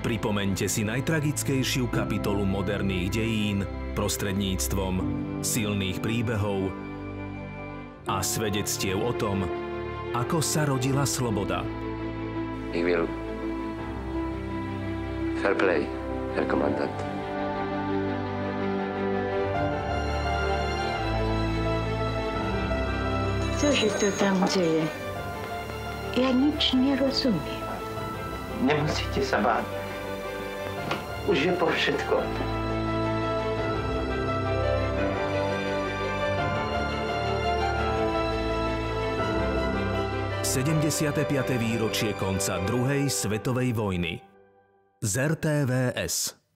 Pripomeňte si najtragickejšiu kapitolu moderných dejín prostredníctvom silných príbehov a svedectiev o tom, ako sa rodila sloboda. Ich will fair play, Herr Kommandant. Cože to tam dzieje? Ja nič nerozumiem. Nemusíte sa báť. Už je po všetko. 75. výročie konca druhej svetovej vojny z RTVS.